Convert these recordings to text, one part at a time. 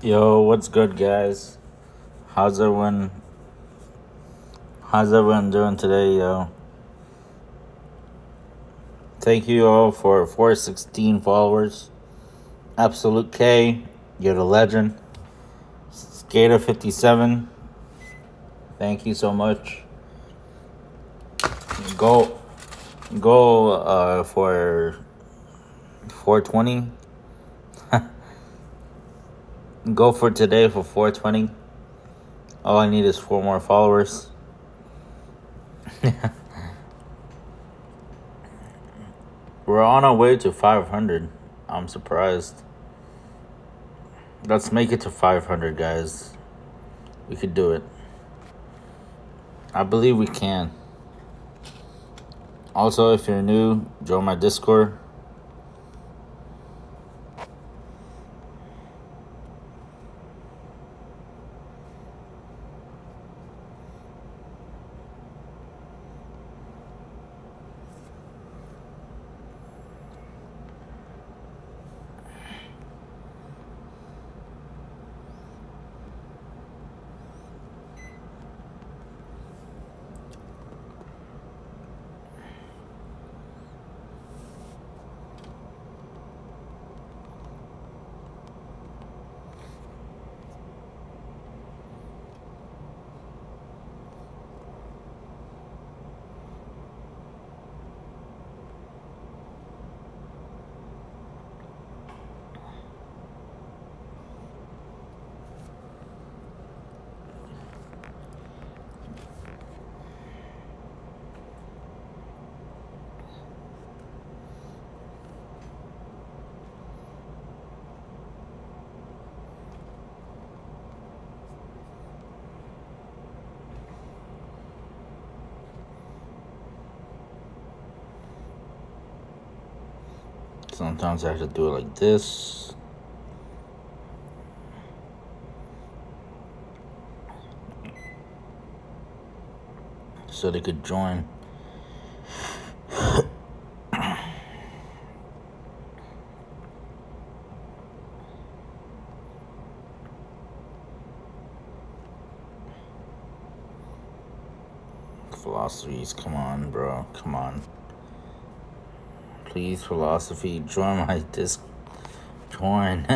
Yo, what's good, guys? How's everyone? How's everyone doing today, yo? Thank you all for 416 followers. Absolute K, you're the legend. Skater57, thank you so much. Go, for 420. Go for today for 420. All I need is 4 more followers. We're on our way to 500. I'm surprised. Let's make it to 500, guys. We could do it. I believe we can. Also, if you're new, join my Discord. Sometimes I have to do it like this. So they could join. Philosophies, come on, bro. Come on. Please, Philosophy, join my join.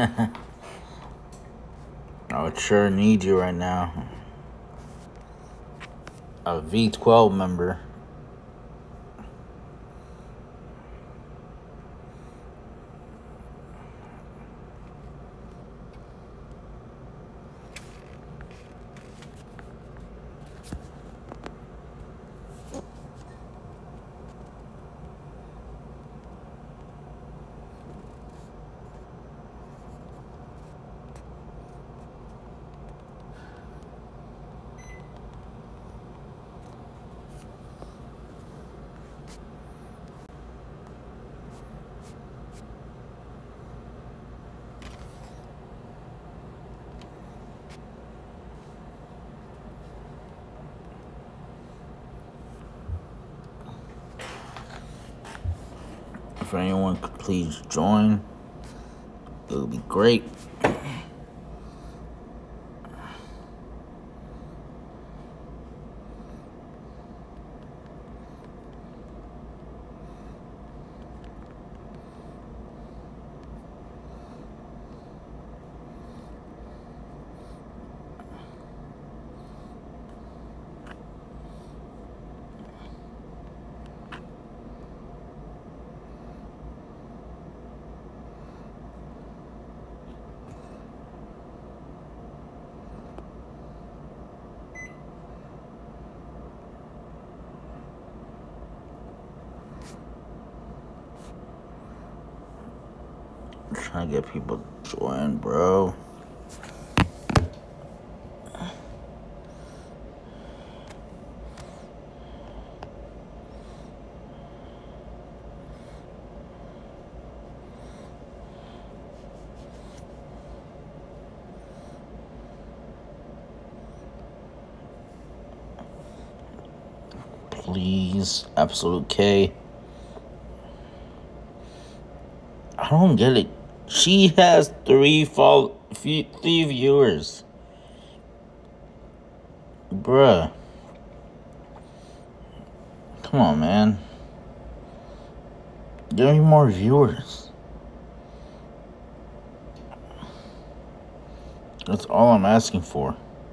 I would sure need you right now. A V12 member. If anyone could please join, it would be great. Trying to get people to join, bro. Please, Absolute K. I don't get it. She has three viewers. Bruh. Come on, man. Give me more viewers. That's all I'm asking for.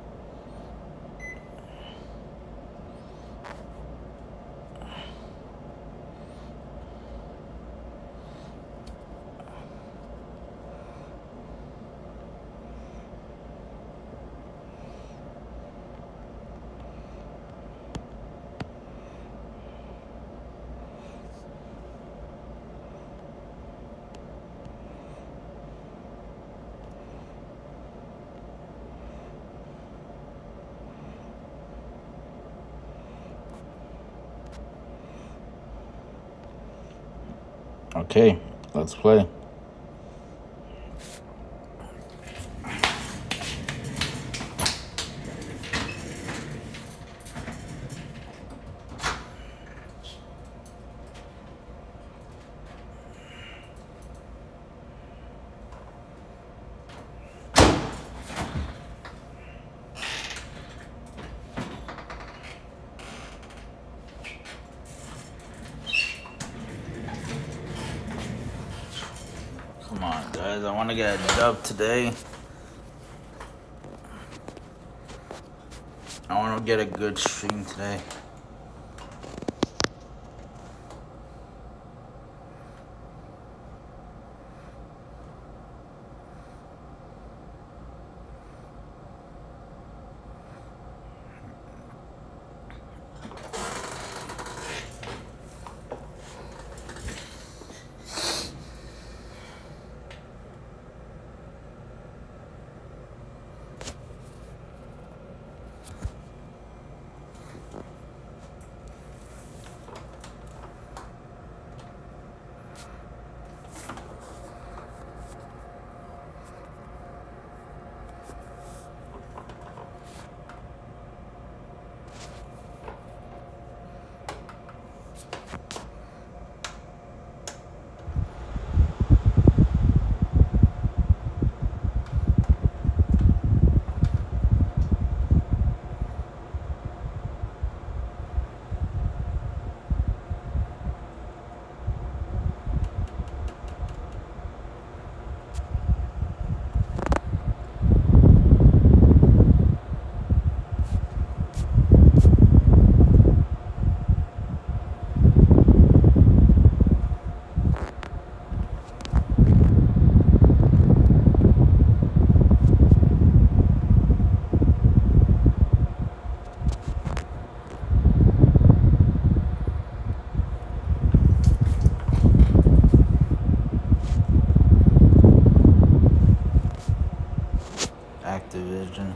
Okay, let's play. Come on, guys. I want to get a dub today. I want to get a good stream today. Activision.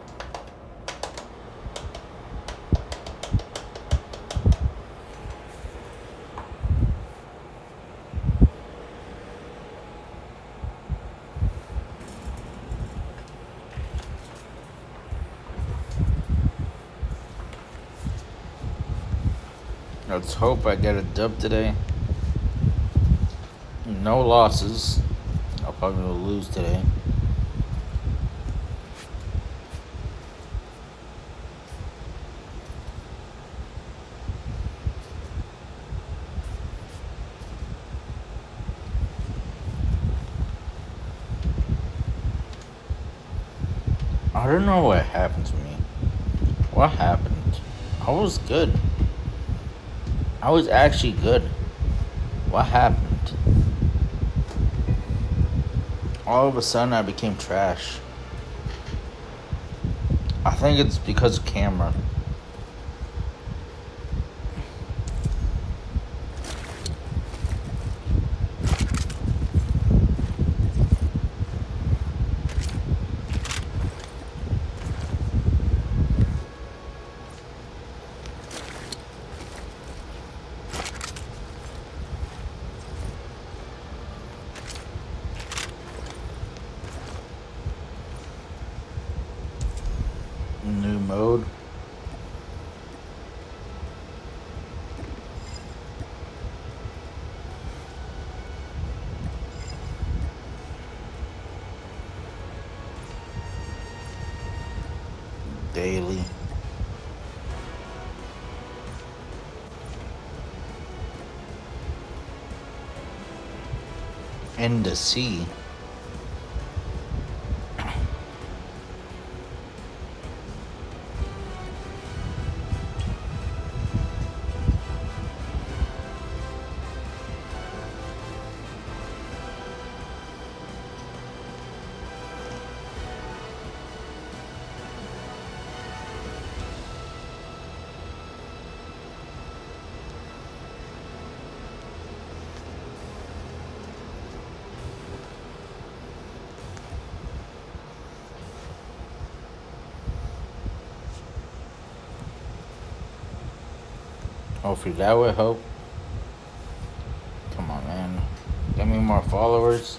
Let's hope I get a dub today. No losses. I'll probably lose today. I don't know what happened to me. What happened? I was good. I was actually good. What happened? All of a sudden I became trash. I think it's because of camera. New mode. Daily. In the sea. Hopefully that would help. Come on, man. Get me more followers.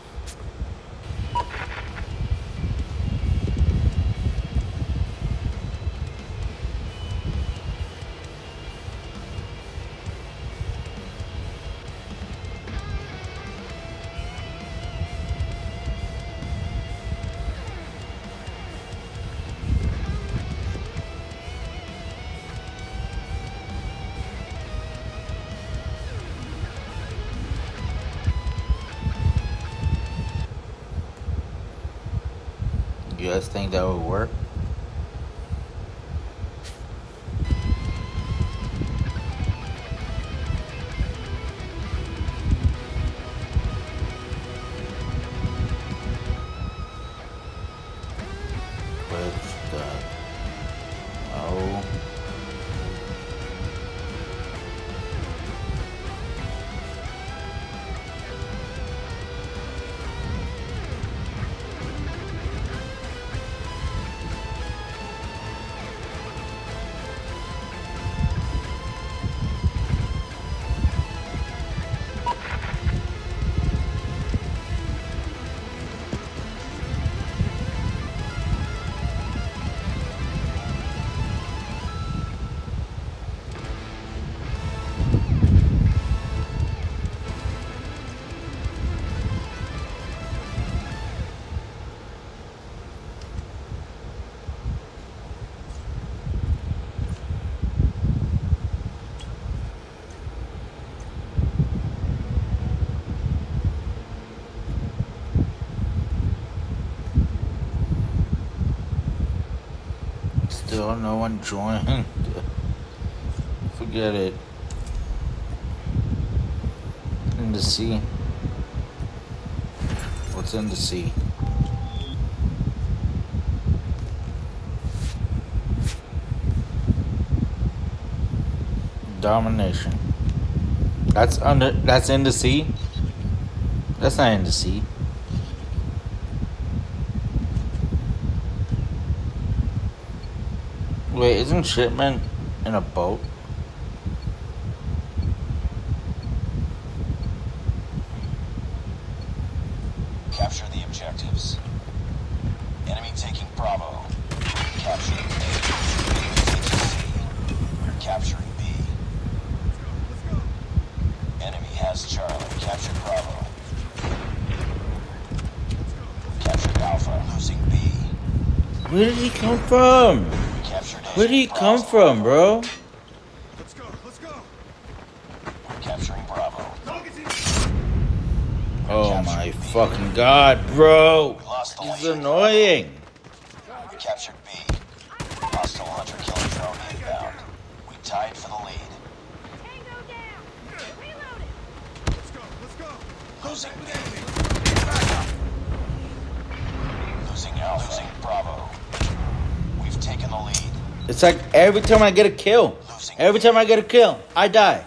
You guys think that would work? With the oh. Still no one joined. Forget it. In the sea. What's in the sea? Domination. That's in the sea? That's not in the sea. Wait, isn't shipment in a boat? Capture the objectives. Enemy taking Bravo. Capturing A. Enemy taking C. We're capturing B. Enemy has Charlie. Capture Bravo. Captured Alpha. Losing B. Where did he come from? Where did he come from, bro? Let's go. We're capturing Bravo. Oh my fucking god, bro! He's annoying. We captured B. Hostile hunter killer drone inbound. We tied for the lead. Tango down. Reloaded. Let's go. Losing B. Losing Alpha. Losing Bravo. We've taken the lead. It's like every time I get a kill, I die.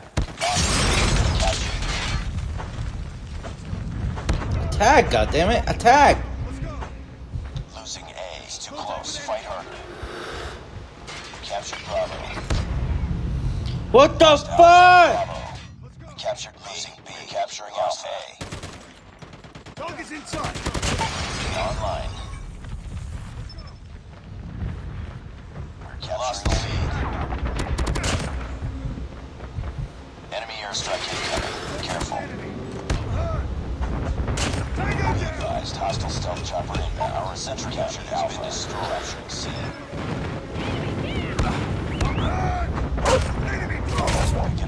Attack, goddammit, attack! Losing A is too close. Fight harder. We captured Bravo. What the fuck? Bravo. We captured losing B. Capturing Alpha A. Dog is inside. Online. We're lost the lead. Enemy airstrike incoming. Careful. Be advised, hostile stealth chopper inbound. Our sentry captured Alpha. Destroyed. Capturing C.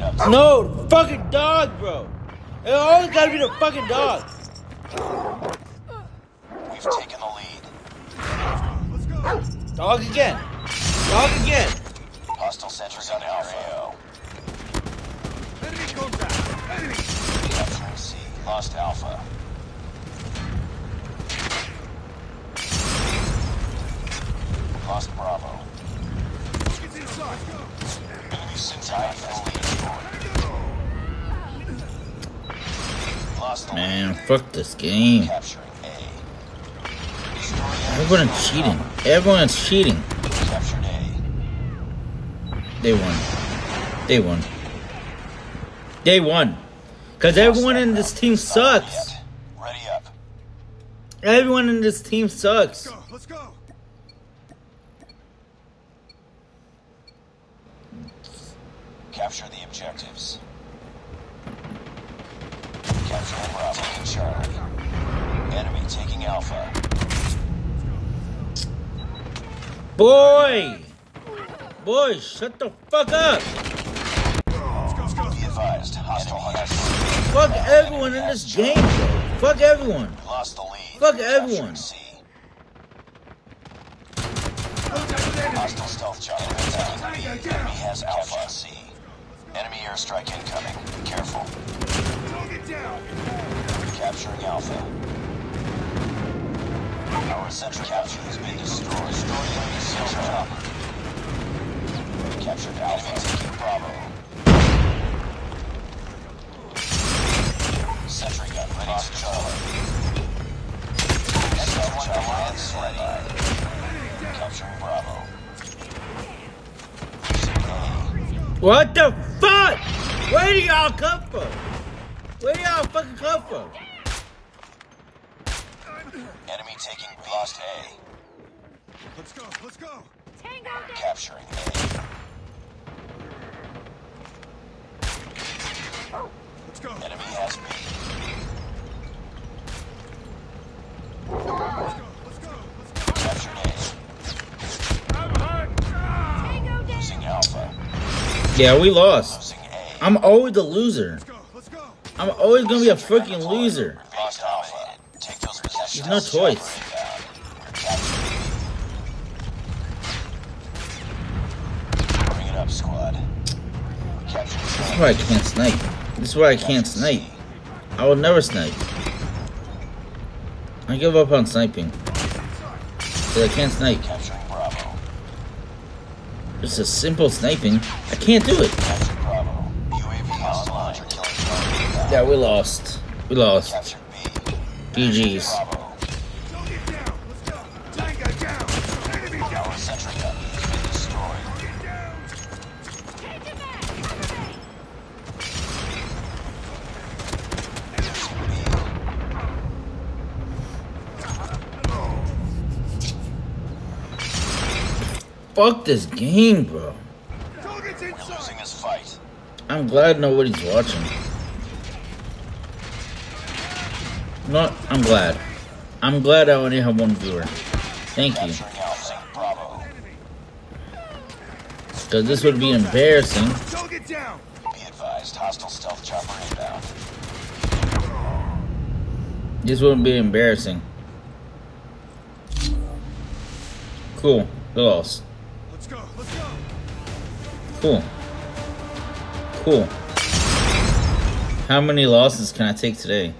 it up. No, the fucking dog, bro. It always gotta be the fucking dog. We've taken the lead. Let's go. Dog again. Dog again. Hostile sentries on Alpha. Enemy contact. Enemy. Capturing C. Lost Alpha. Lost Bravo. It's inside. Let's go. Enemy tied for the lead. Lost the Man, lead. fuck this game. Capturing A. Destroy Everyone's cheating. Everyone's cheating. Captured A. They won. They won. They won. Because everyone in this team sucks. Ready up. Everyone in this team sucks. Go. Let's go. Capture the objectives. Capturing Bravo and Charlie. Enemy taking Alpha. Boy! Boy, shut the fuck up! Let's go. Be advised, hostile hunters. Fuck everyone in this game, bro. Fuck everyone. Lost the lead. Fuck everyone. Capturing C. Contact with enemy. Hostile stealth chopper attacking B. Enemy has Alpha C. Enemy airstrike incoming. Be careful. Target down. Capturing Alpha. Our central capture has been destroyed. Destroy enemy stealth chopper. Captured Alpha. Taking Bravo. Sentry gun ready to Charlie. Stealth chopper and ready. Capturing Bravo. What the fuck? Where do y'all come from? Where do y'all fucking come from? Enemy taking B. Lost A. Let's go. Let's go. Tango down. Capturing A. Let's go. Enemy has B. Let's go. Let's go. Let's go. Captured A. I'm hurt. Tango down. Losing Alpha. Yeah, we lost. Losing A. I'm always the loser. Let's go. Let's go. I'm always gonna be a freaking loser. Lost Alpha. Take those possessions. There's no choice. Bring it up, squad. Capture This is why I can't snipe. This is why I can't snipe. I will never snipe. I give up on sniping. Because I can't snipe. Capturing Bravo. It's a simple sniping. I can't do it. Captured Bravo. UAV hostile hunter killing Bravo. Yeah, we lost. We lost. Captured B. GG's. Bravo. Target down. Let's go. Tango down. Enemy down. Our sentry gun has been destroyed. Target down. Take it back. Fuck this game, bro. Target's We're inside. losing this fight. I'm glad nobody's watching. No, I'm glad. I'm glad I only have one viewer. Thank you. Capturing Alpha. Bravo. Because this would be embarrassing. Target down. Be advised, hostile stealth chopper inbound. This wouldn't be embarrassing. Cool. We lost. Let's go. Let's go. Cool. Cool. How many losses can I take today?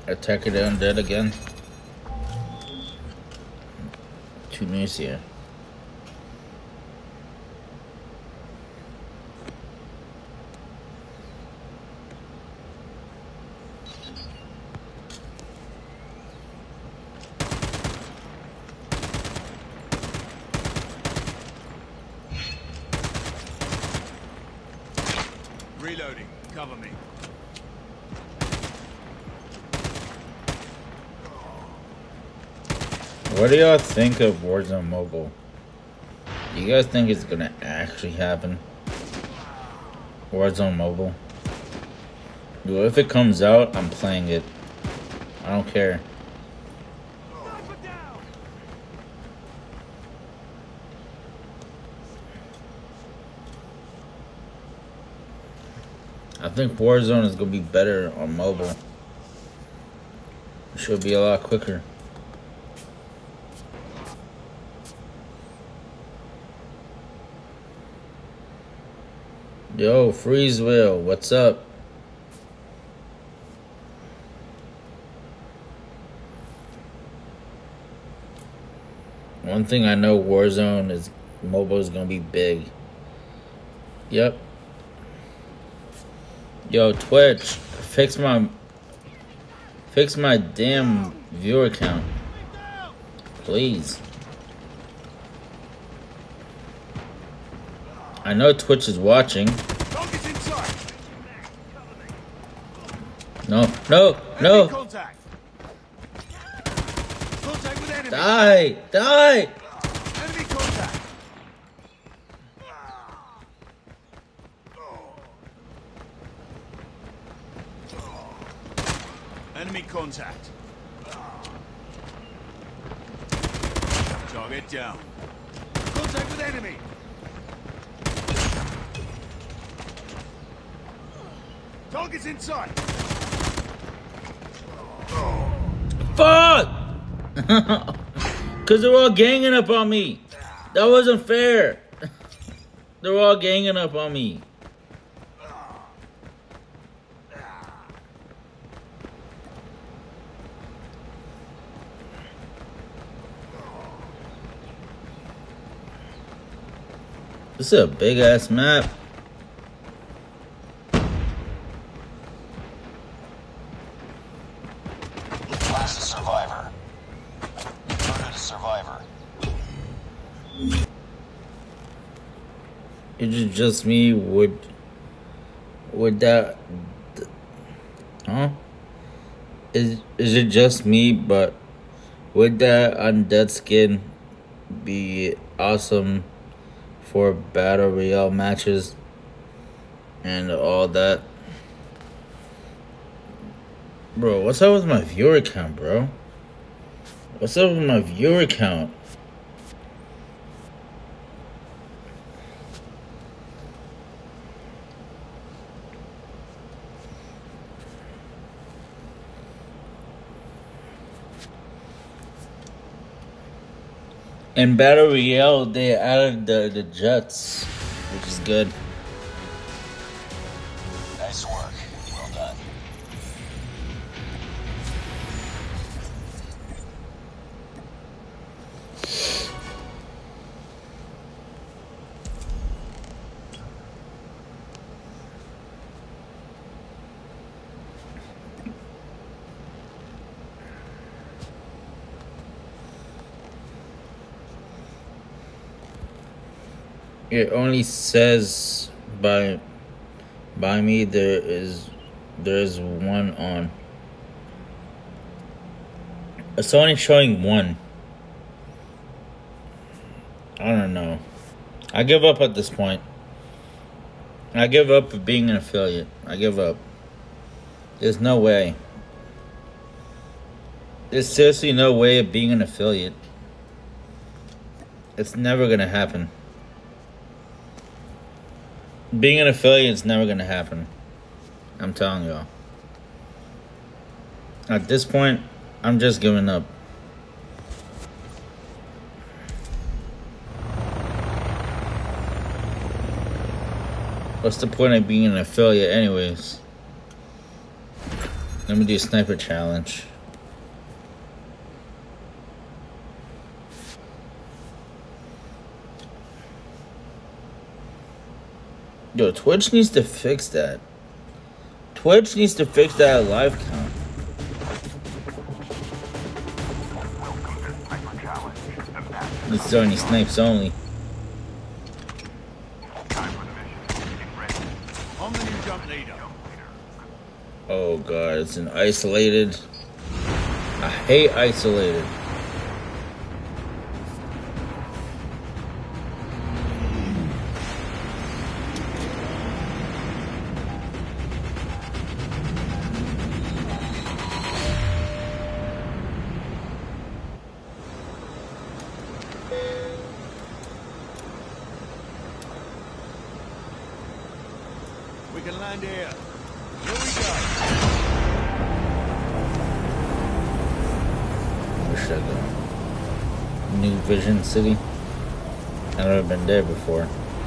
Attack of the Undead again. Tunisia. Reloading. Cover me. What do y'all think of Warzone Mobile? Do you guys think it's gonna actually happen? Warzone Mobile? Well, if it comes out, I'm playing it. I don't care. I think Warzone is gonna be better on mobile. It should be a lot quicker. Yo, Freezeville, what's up? One thing I know, Warzone is mobile is gonna be big. Yep. Yo, Twitch, fix my damn viewer count, please. I know Twitch is watching. Target's inside. No. Enemy contact. Contact with enemy. Die! Enemy contact. Enemy contact. Target down. Contact with enemy. Target's inside. Fuck! Cause they're all ganging up on me. That wasn't fair. They're all ganging up on me. This is a big ass map. Last survivor. Murdered a survivor. It's just me with that. Huh? Is it just me? But would that undead skin be awesome for battle royale matches and all that? Bro, what's up with my viewer count, bro? What's up with my viewer count? In Battle Royale, they added the jets, which is good. Nice work. Well done. It only says by me there is one on. It's only showing one. I don't know. I give up at this point. I give up of being an affiliate. I give up. There's no way. There's seriously no way of being an affiliate. It's never gonna happen. Being an affiliate is never gonna happen. I'm telling y'all. At this point, I'm just giving up. What's the point of being an affiliate anyways? Let me do sniper challenge. Yo, Twitch needs to fix that. Twitch needs to fix that live count. This is only snipes only. I'm the new jump leader. Oh god, it's an isolated. I hate isolated. We can land here. Here we go. Where should I go? New Vision City? I've never been there before.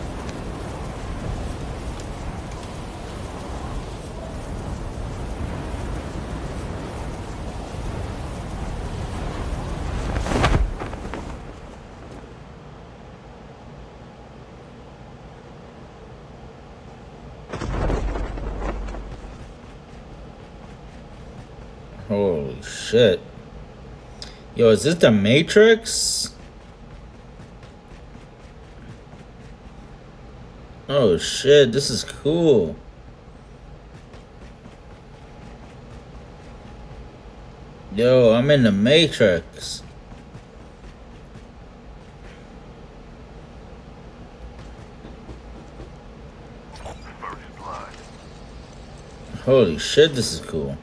Holy shit. Yo, is this the Matrix? Oh shit, this is cool. Yo, I'm in the Matrix. Holy shit, this is cool.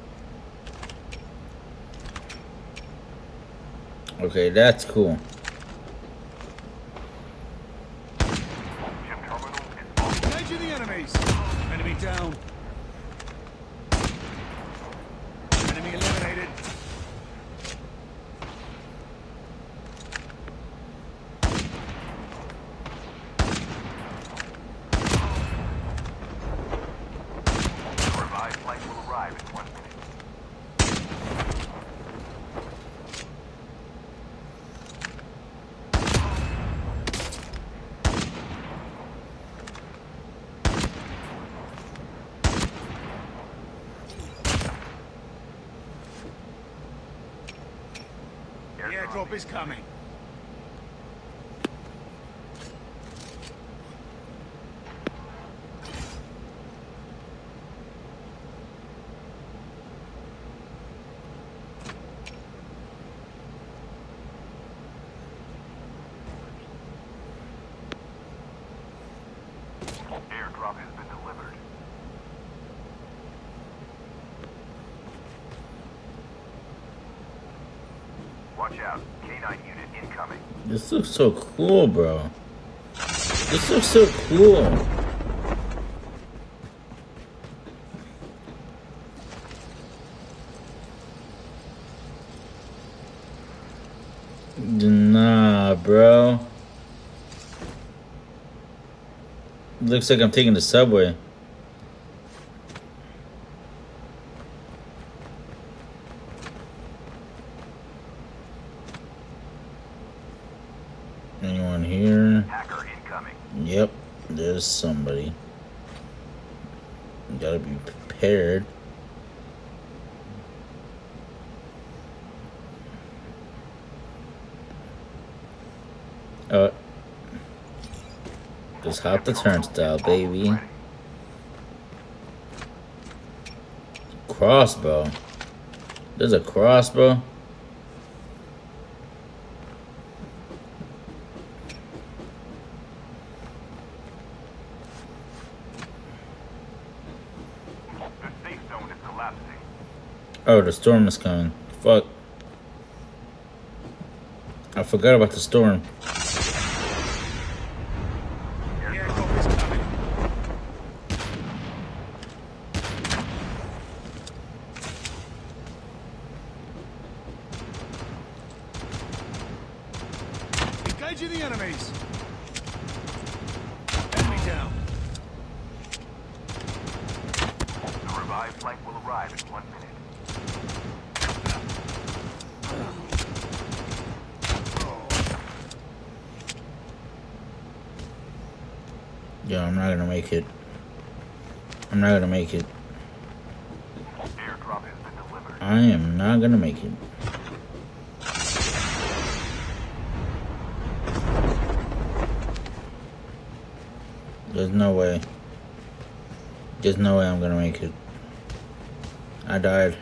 Okay, that's cool. Engaging the enemies. Enemy down. Enemy eliminated. Revived flight will arrive in 1 minute. The airdrop is coming. Airdrop has been delivered. Watch out. K9 unit incoming. This looks so cool, bro. This looks so cool. Nah, bro. Looks like I'm taking the subway. Anyone here? Hacker incoming. Yep, there's somebody. You gotta be prepared. Just hop the turnstile, baby. Crossbow. There's a crossbow. The safe zone is collapsing. Oh, the storm is coming. Fuck. I forgot about the storm. The airdrop is coming. Engaging the enemies. Enemy down. The revived flight will arrive in 1 minute. Yo, I'm not gonna make it. I'm not gonna make it. Airdrop has been delivered. I am not gonna make it. There's no way. There's no way I'm gonna make it. I died.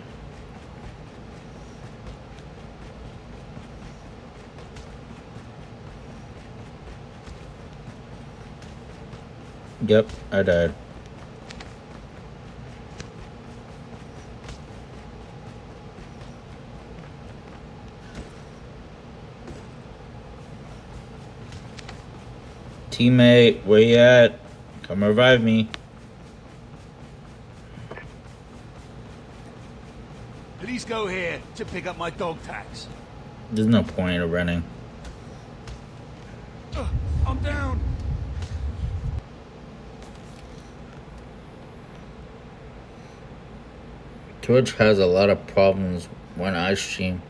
Yep, I died. Teammate, where you at? Come revive me. Please go here to pick up my dog tags. There's no point of running. I'm down. Twitch has a lot of problems when I stream.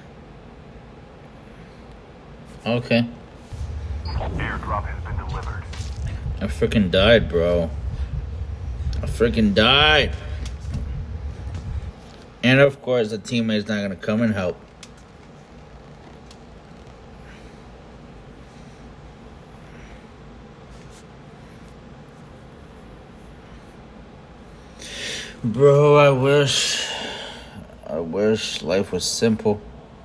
Okay. Airdrop has been delivered. I freaking died, bro. I freaking died. And of course, the teammate's not gonna come and help. Bro, I wish life was simple.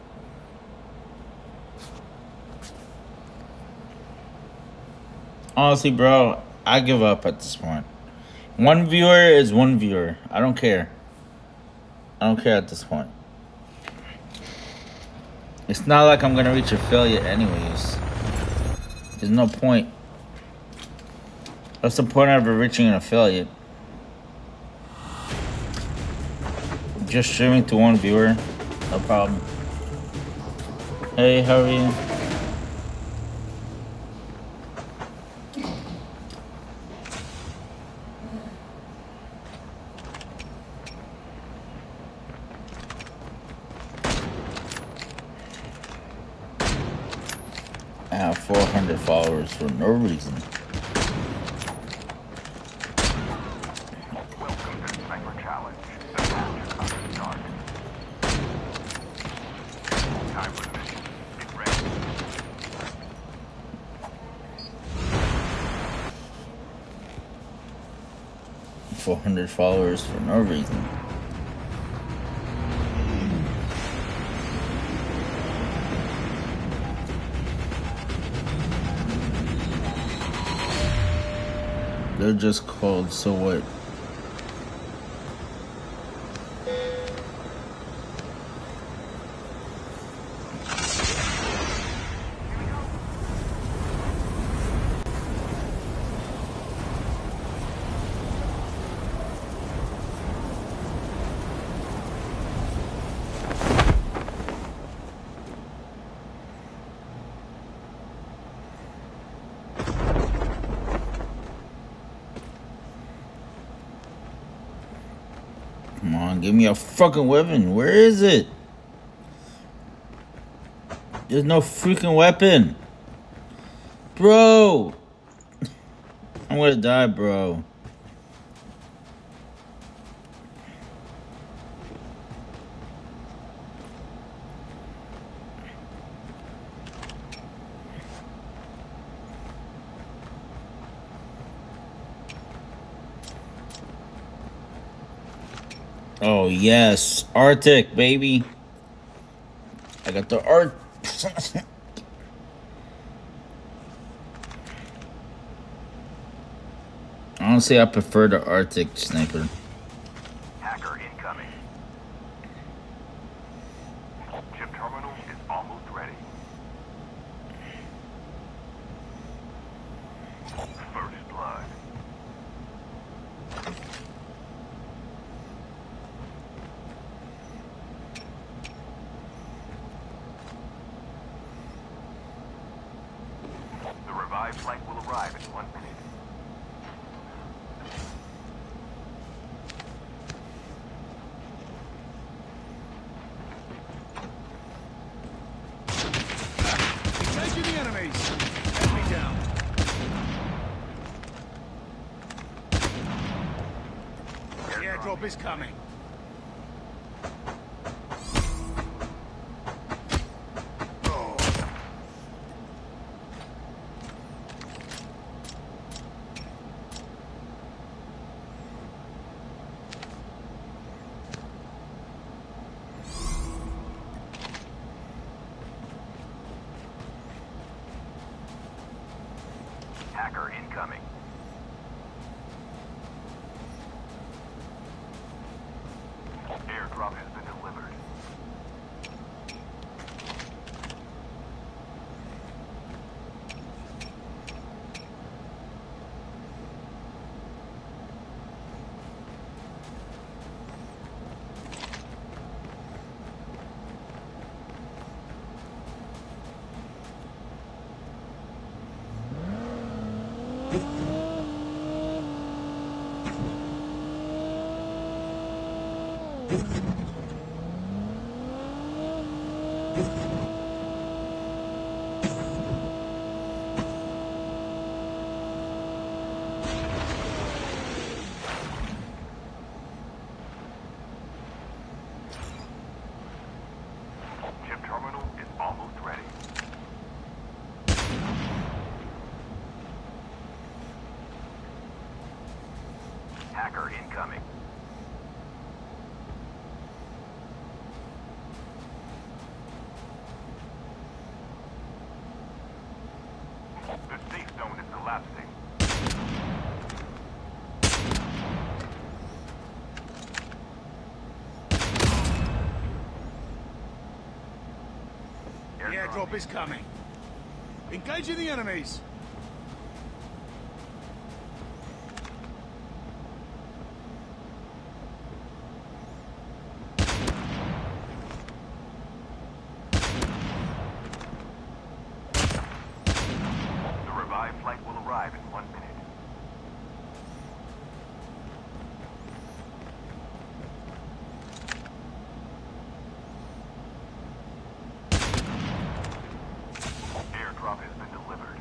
Honestly, bro, I give up at this point. One viewer is one viewer. I don't care. I don't care at this point. It's not like I'm gonna reach affiliate anyways. There's no point. What's the point of reaching an affiliate? Just streaming to one viewer, no problem. Hey, how are you? I have 400 followers for no reason. Welcome to Sniper Challenge. The match is about to start. Time for the mission. Get ready. 400 followers for no reason. They're just cold, so what? Come on, give me a fucking weapon. Where is it? There's no freaking weapon. Bro. I'm gonna die, bro. Oh, yes. Arctic, baby. I got the Art. Honestly, I prefer the Arctic sniper. Hacker incoming. Chip terminal is almost ready. First blood. The revived flight will arrive in 1 minute. Engaging the enemies. Enemy down. Airdrop is coming. Hacker incoming. Airdrop has been delivered. Chip terminal is almost ready. Hacker incoming. The safe zone is collapsing. The airdrop is coming. Engaging the enemies. The revived flight will arrive in 1 minute. Airdrop has been delivered.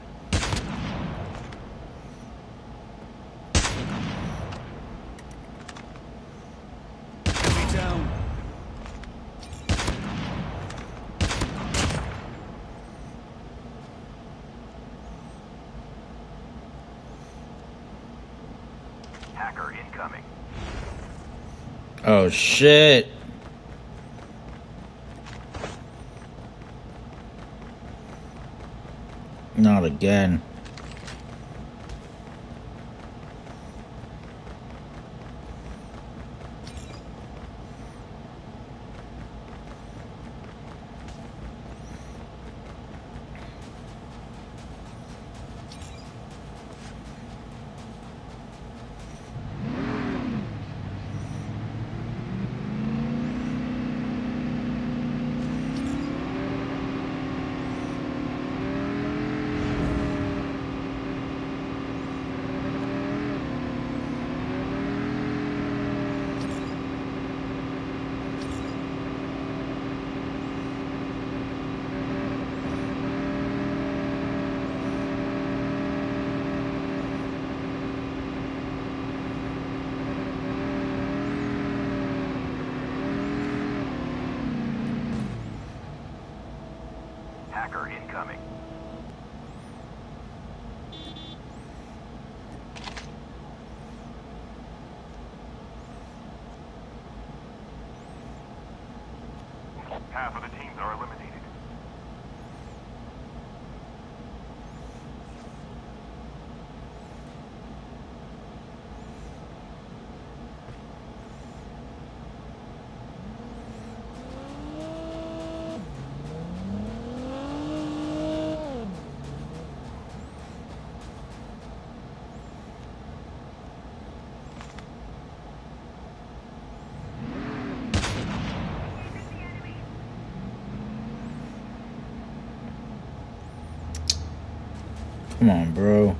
Enemy down. Hacker incoming. Oh shit. Not again. Hacker incoming. Half of the teams are eliminated. Come on, bro.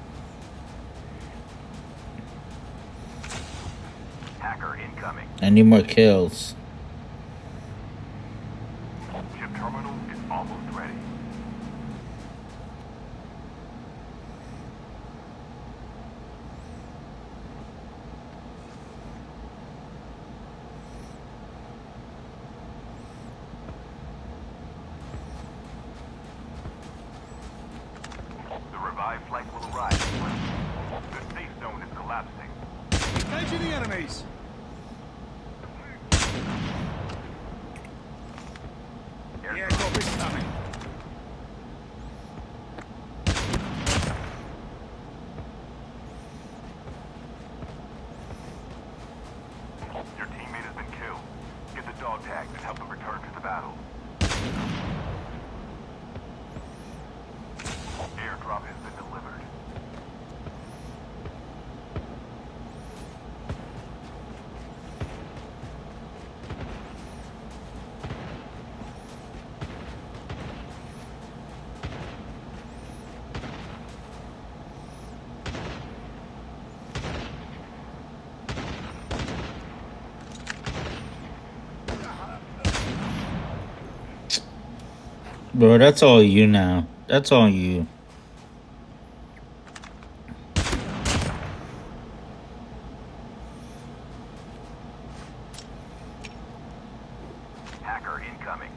Hacker incoming. I need more kills. Chip terminal is almost ready. flank and help them return to the battle. Airdrop has been delivered. Bro, that's all you now. That's all you. Hacker incoming.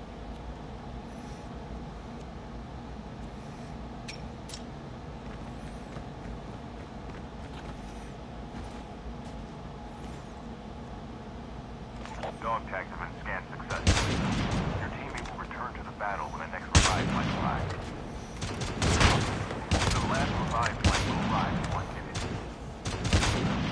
Dog tags have been scanned successfully. Your teammate will return to the battle when the next revived flight arrives. The last revived flight will arrive in 1 minute.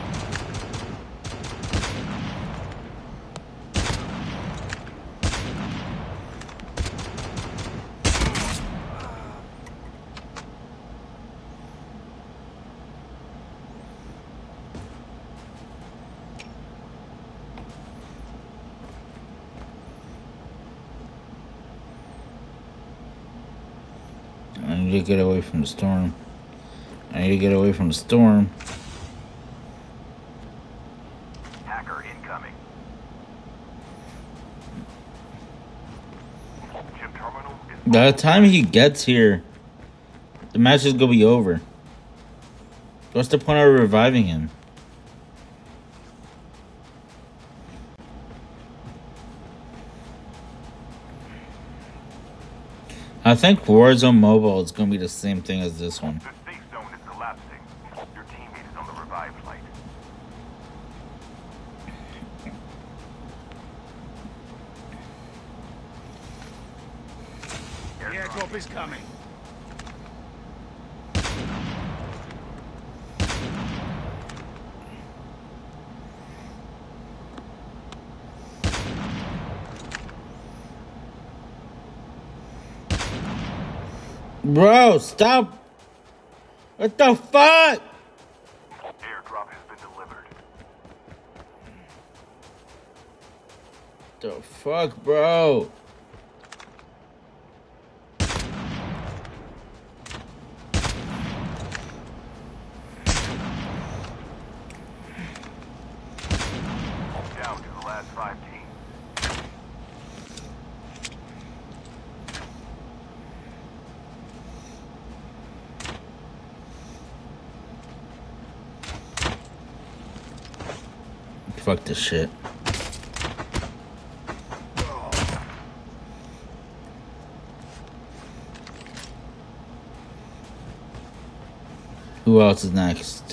I need to get away from the storm. I need to get away from the storm. Hacker incoming. Chip terminal is By the time he gets here, the match is gonna be over. What's the point of reviving him? I think Warzone Mobile is gonna be the same thing as this one. the safe zone is collapsing. Your teammate is on the revived flight. The airdrop is coming. Bro, stop! What the fuck? Airdrop has been delivered. The fuck, bro? Down to the last 5 teams. Fuck this shit. Who else is next?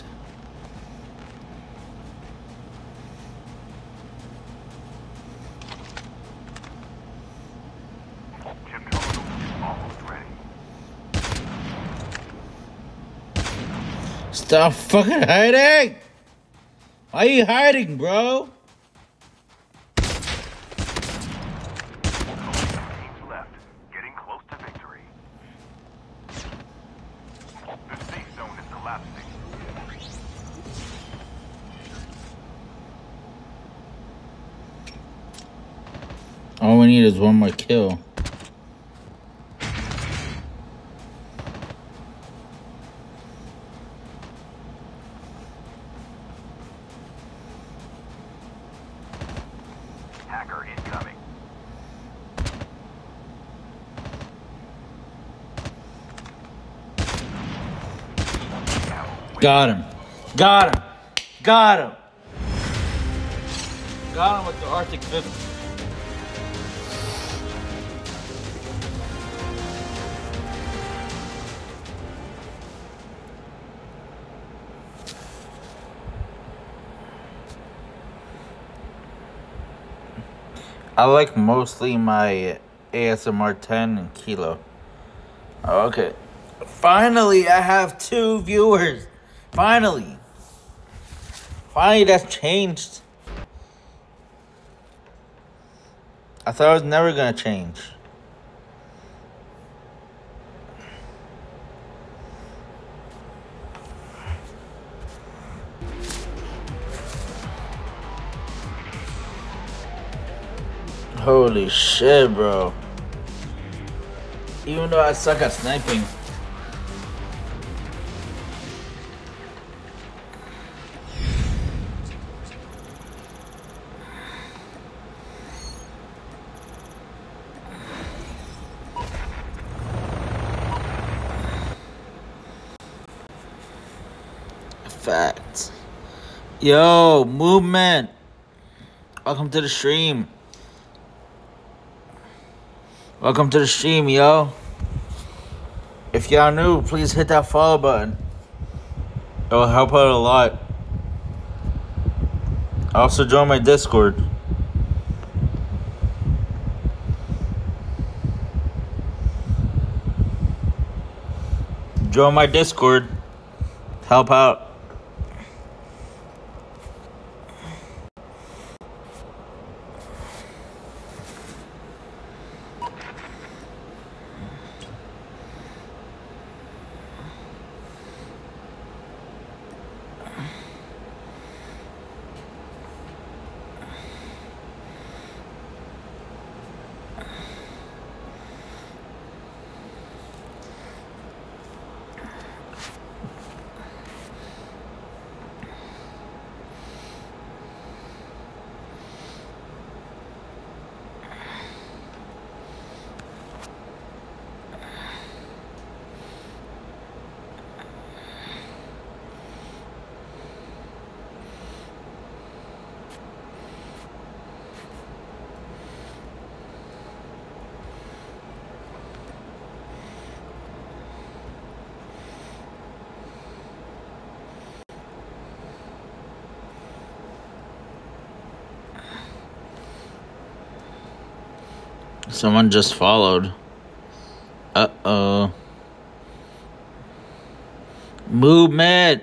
Chip terminal is almost ready. Stop fucking hiding! Why are you hiding, bro? Only 2 teams left. Getting close to victory. The safe zone is collapsing. All we need is one more kill. Hacker incoming. Got him. Got him. Got him. Got him with the Arctic 50. I like mostly my ASMR 10 and Kilo. Okay. Finally, I have 2 viewers. Finally. Finally, that's changed. I thought it was never gonna change. Holy shit, bro. Even though I suck at sniping. Fact. Yo, movement. Welcome to the stream. Welcome to the stream, yo. If y'all new, please hit that follow button. It'll help out a lot. Also join my Discord. Join my Discord. Help out. Someone just followed. Uh-oh. Movement.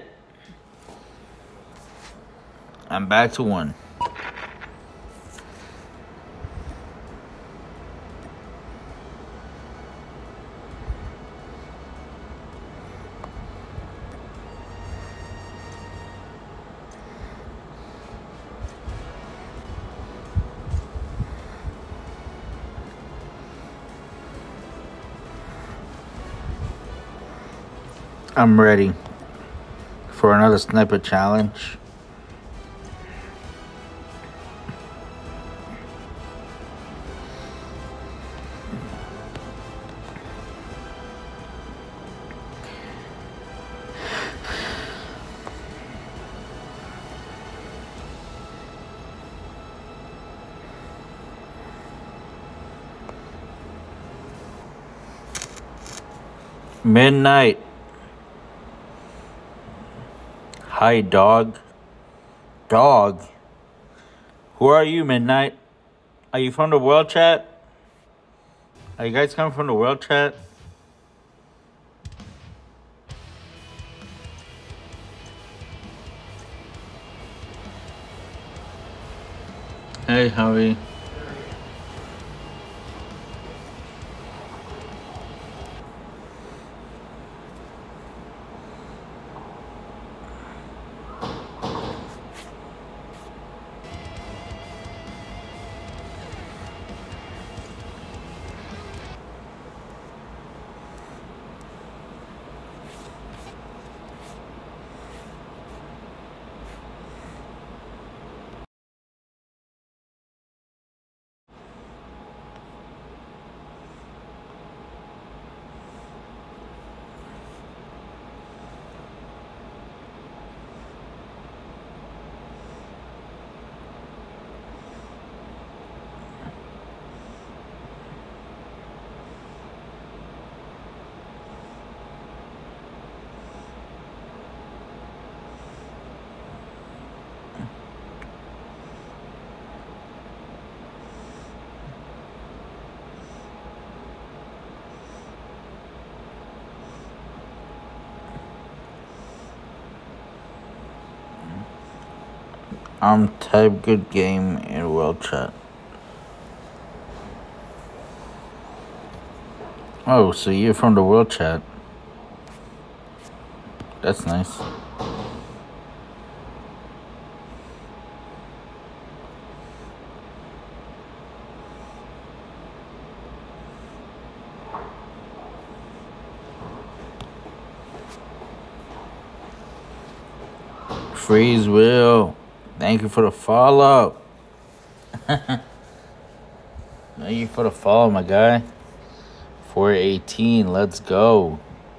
I'm back to 1. I'm ready for another sniper challenge. Midnight. Hi, dog. Dog? Who are you, Midnight? Are you from the world chat? Are you guys coming from the world chat? Hey, Howie. Type good game in world chat. Oh, so you're from the world chat. That's nice. Freeze Will. Thank you for the follow. Thank you for the follow, my guy. 418. Let's go.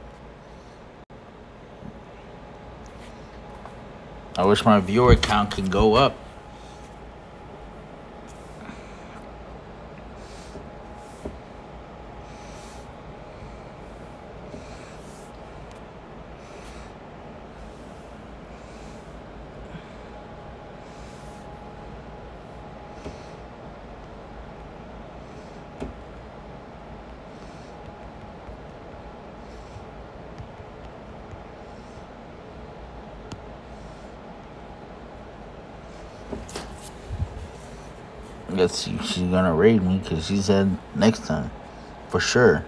I wish my viewer count can go up. Let's see if she's gonna raid me, because she said next time. For sure.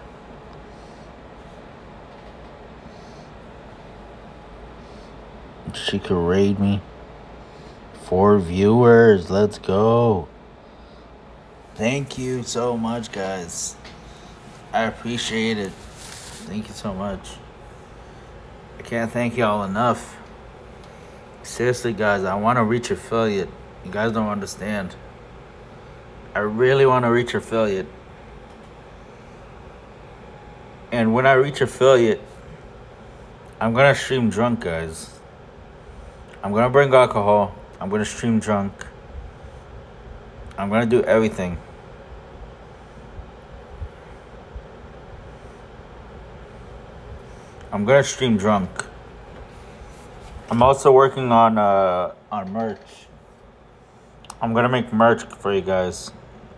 She could raid me. 4 viewers. Let's go. Thank you so much, guys. I appreciate it. Thank you so much. I can't thank y'all enough. Seriously, guys, I want to reach affiliate. You guys don't understand. I really want to reach affiliate. And when I reach affiliate, I'm going to stream drunk, guys. I'm going to bring alcohol. I'm going to stream drunk. I'm going to do everything. I'm going to stream drunk. I'm also working on merch. I'm going to make merch for you guys.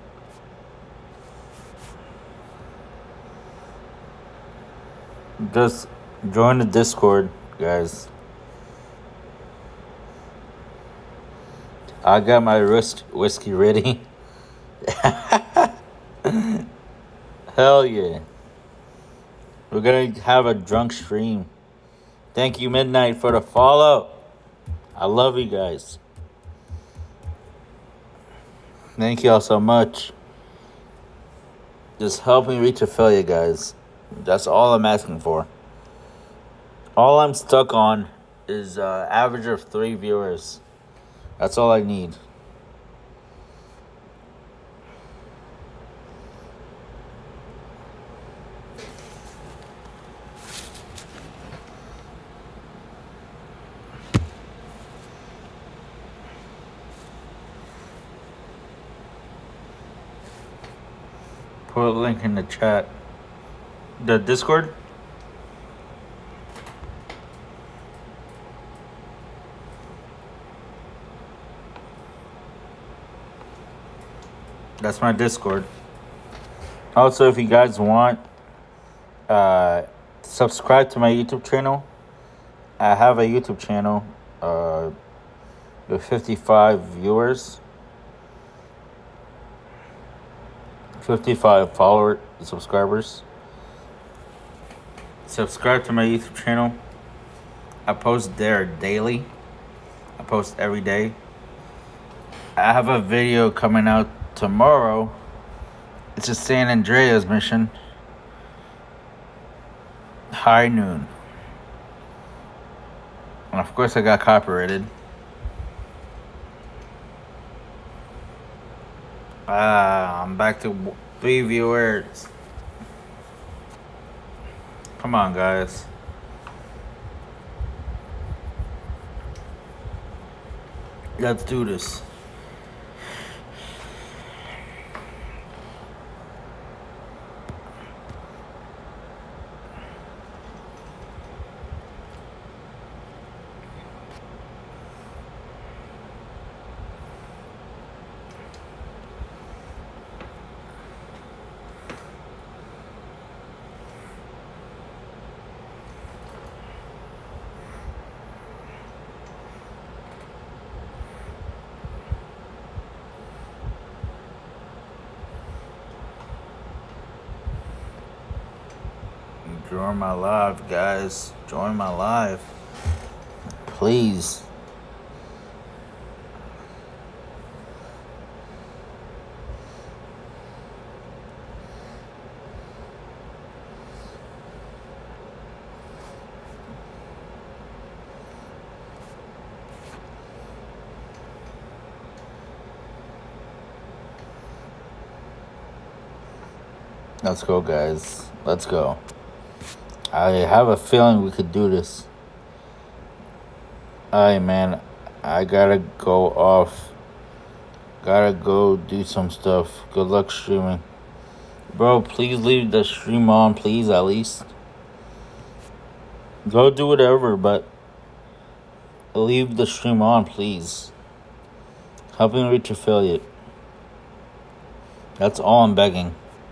Just join the Discord, guys. I got my whiskey ready. Hell yeah. We're gonna have a drunk stream. Thank you, Midnight, for the follow. I love you guys. Thank y'all so much. Just help me reach affiliate, guys. That's all I'm asking for. All I'm stuck on is average of 3 viewers. That's all I need. Put a link in the chat. The Discord? That's my Discord. Also, if you guys want, subscribe to my YouTube channel. I have a YouTube channel with 55 viewers. 55 subscribers. Subscribe to my YouTube channel. I post there daily. I post every day. I have a video coming out tomorrow. It's a San Andreas mission. High noon. And of course I got copyrighted. I'm back to 3 viewers. Come on, guys. Let's do this. Join my live, guys. Join my live. Please. Let's go, guys. Let's go. I have a feeling we could do this. Alright, man. I gotta go off. Gotta go do some stuff. Good luck streaming. Bro, please leave the stream on, please, at least. Go do whatever, but leave the stream on, please. Helping reach affiliate. That's all I'm begging.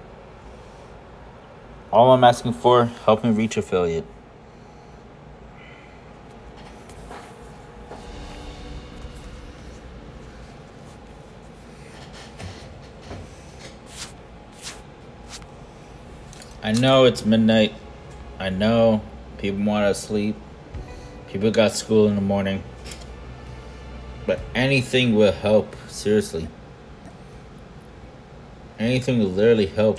All I'm asking for, help me reach affiliate. I know it's midnight. I know people want to sleep. People got school in the morning. But anything will help, seriously. Anything will literally help.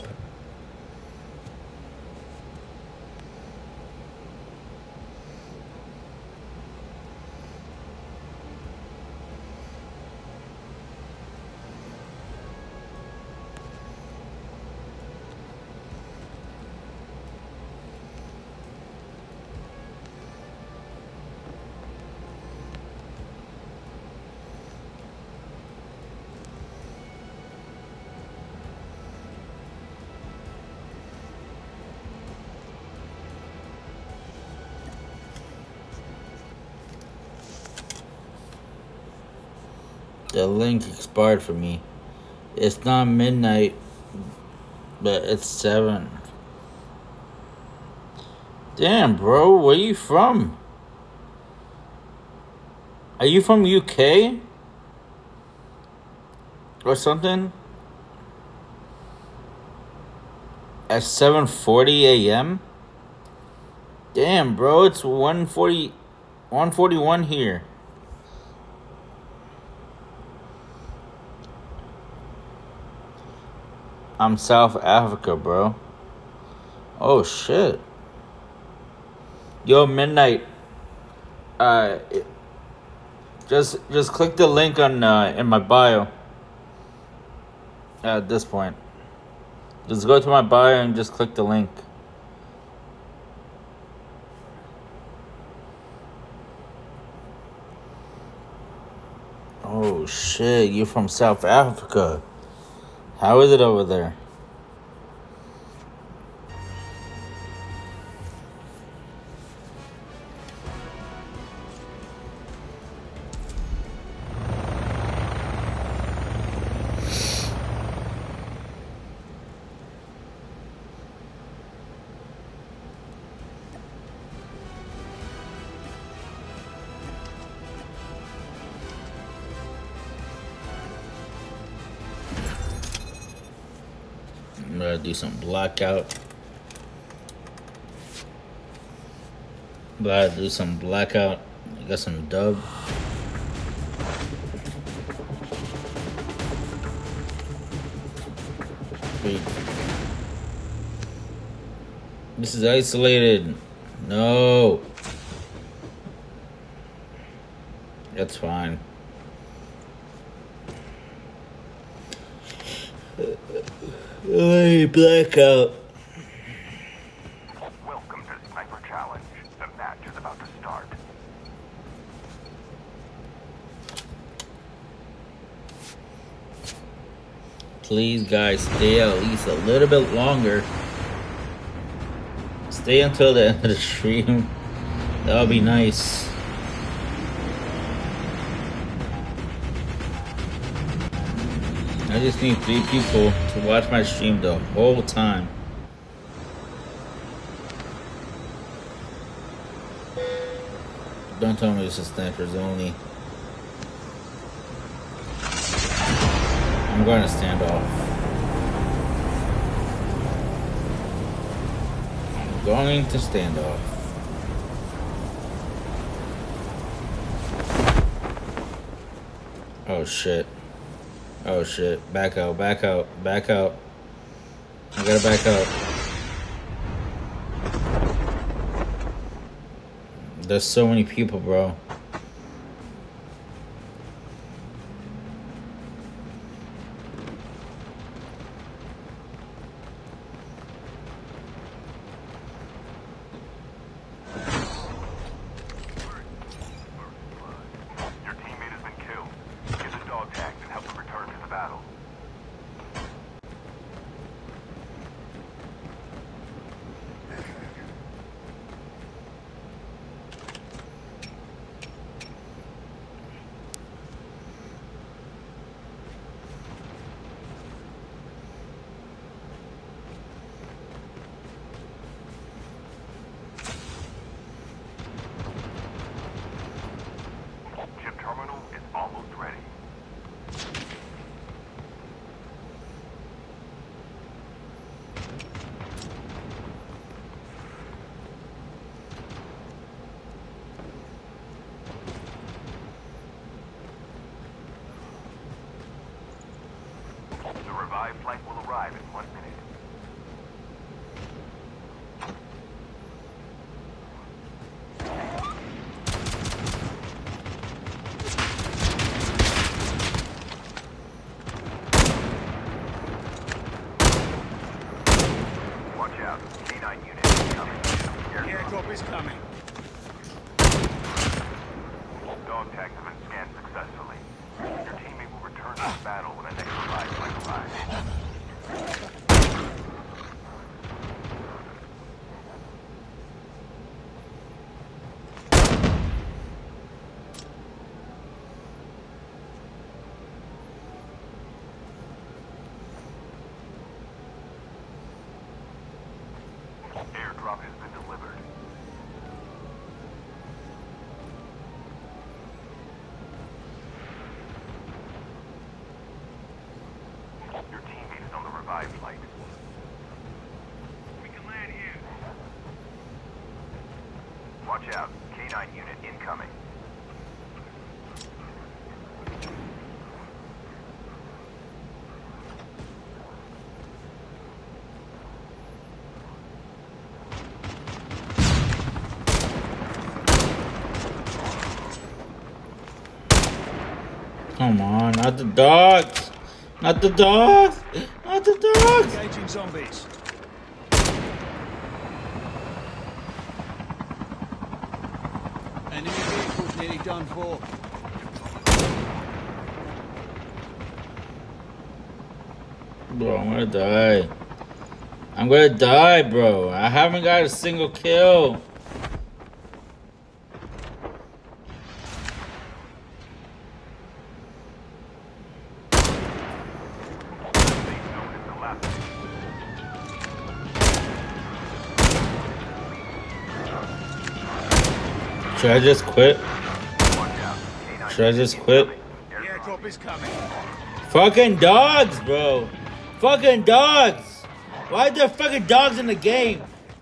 The link expired for me. It's not midnight, but it's 7. Damn, bro, where you from? Are you from UK? Or something? At 7:40 a.m.? Damn, bro, it's 1:41 here. I'm South Africa, bro. Oh shit. Yo, midnight. Just click the link on in my bio. At this point, just go to my bio and just click the link. Oh shit, you're from South Africa. How is it over there? I'm gonna do some blackout. I got some dub. Wait. This is isolated. No. That's fine. Hey, blackout. Welcome to Sniper Challenge. The match is about to start. Please, guys, stay at least a little bit longer. Stay until the end of the stream. That would be nice. I just need 3 people to watch my stream the whole time. Don't tell me this is snipers only. I'm going to stand off. Going to standoff. Oh shit. Oh shit. Back out, back out, back out. I gotta back out. There's so many people, bro. Your teammate has been killed. Get the dog tags and help them return to the battle. Chip terminal is almost ready. The revived flight will arrive in 1 minute. Watch out. K9 unit incoming. The airdrop is coming. Dog tags have been scanned successfully. Your teammate will return to the battle when the next revive flight arrives. Airdrop has been delivered. Your teammate is on the revived flight. We can land here. Watch out. K9 unit incoming. Come on, not the dogs. Not the dogs. Not the dogs. Engaging zombies. Enemy vehicle's nearly done for. Bro, I'm gonna die. I'm gonna die, bro. I haven't got a single kill. Safe zone is collapsing. Should I just quit? Watch out. K9 Should I just quit? The airdrop is coming. Fucking dogs, bro. Fucking dogs. Why are there fucking dogs in the game?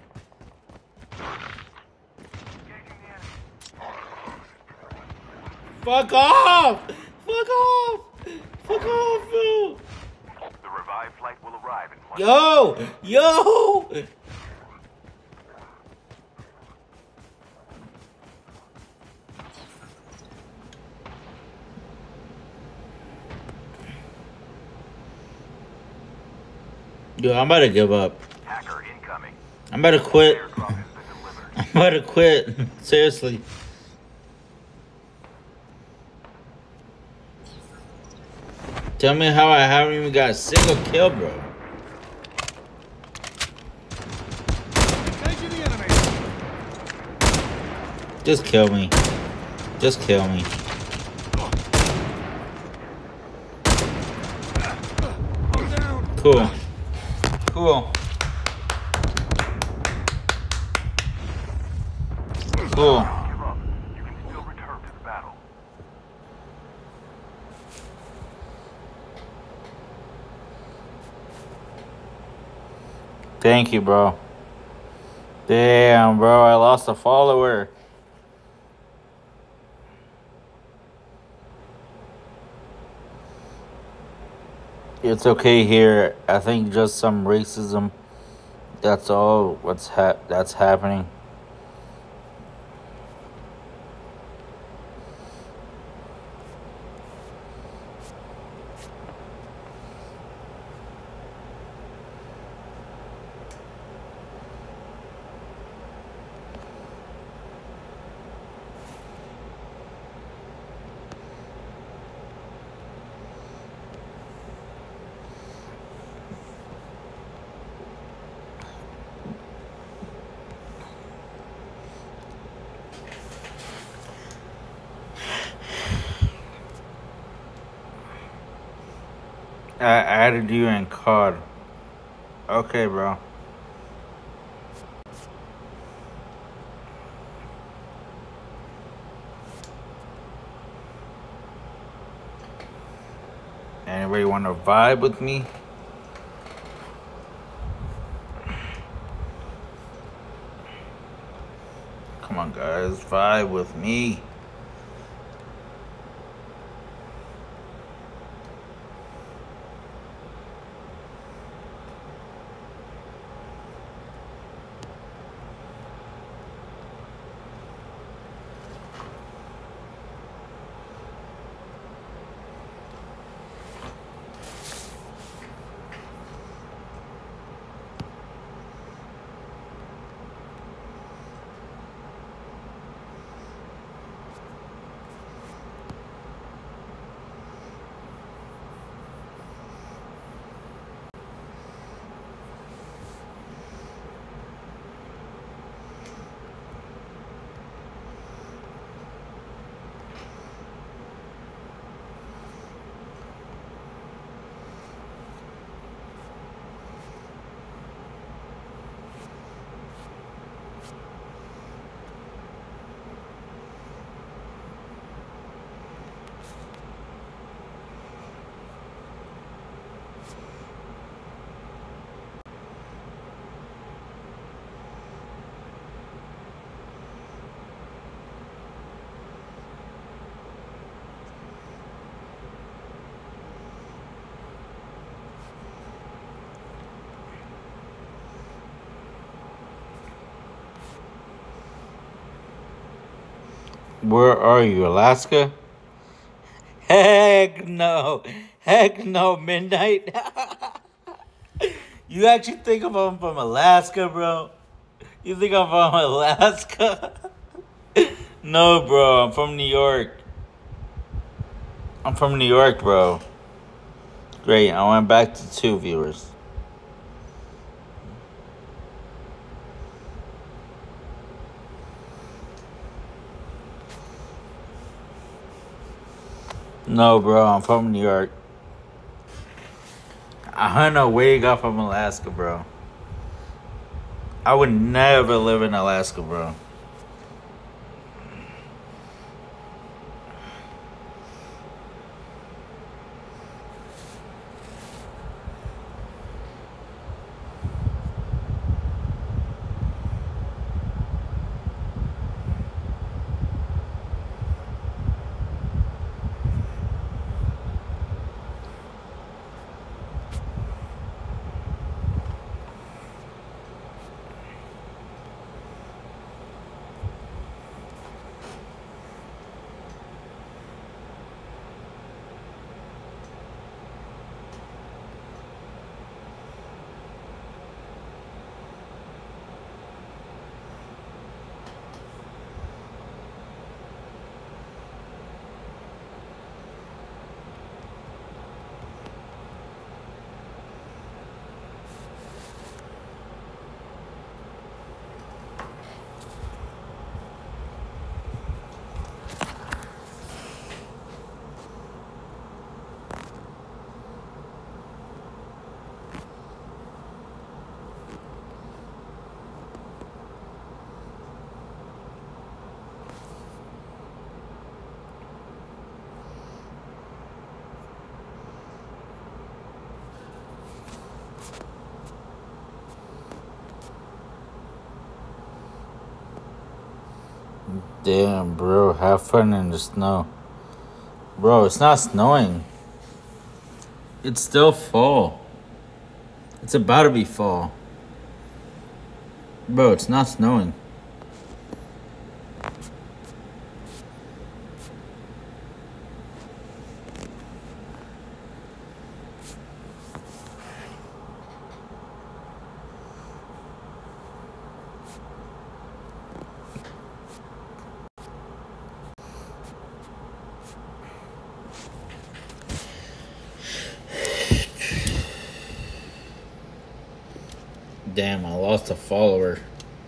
Fuck off! Fuck off! Fuck off, bro! The revived flight will arrive in 1 Yo! Yo! Yo, I'm about to give up. Hacker incoming. I'm about to quit. Airdrop has been delivered. I'm about to quit. Seriously. Tell me how I haven't even got a single kill, bro. Engaging the enemy. Just kill me. Just kill me. I'm down. Cool. Cool. Cool. Give up. You can still return to the battle. Thank you, bro. Damn, bro, I lost a follower. It's okay here. I think just some racism. That's all that's happening. I added you in COD. Okay, bro. Anybody want to vibe with me? Come on, guys, vibe with me. Where are you, Alaska? Heck no. Heck no, Midnight. You actually think I'm from Alaska, bro? You think I'm from Alaska? No, bro. I'm from New York. I'm from New York, bro. Great. I went back to 2 viewers. No, bro. I'm from New York. I don't know where you got from Alaska, bro. I would never live in Alaska, bro. Damn, bro. Have fun in the snow. Bro, it's not snowing. It's still fall. It's about to be fall. Bro, it's not snowing. Damn, I lost a follower.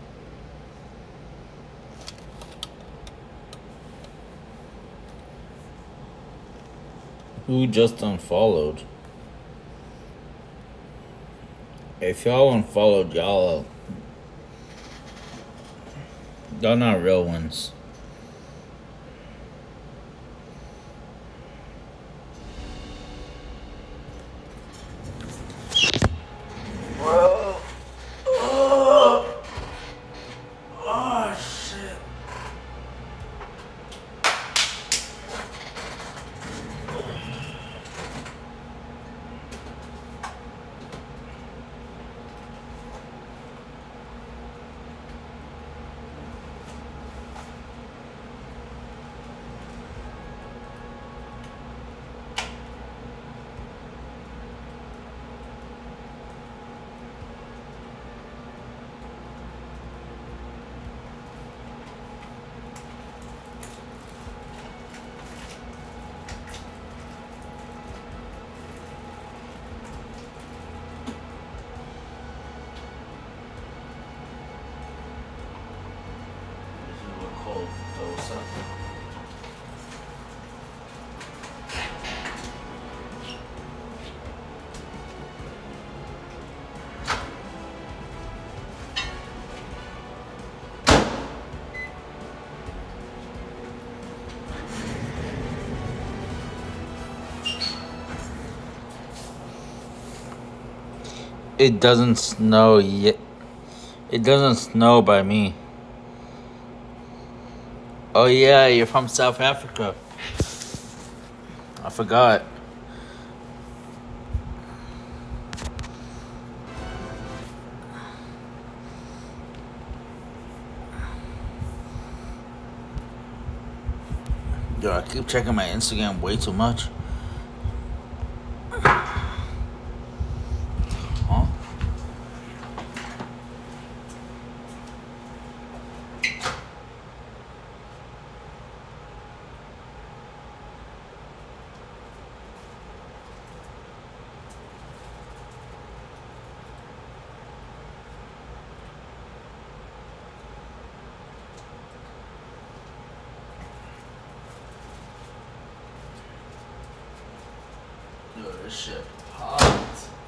Who just unfollowed? If y'all unfollowed, y'all not real ones. It doesn't snow yet. It doesn't snow by me. Oh yeah, you're from South Africa. I forgot. Yo, I keep checking my Instagram way too much. Yo, this shit hot.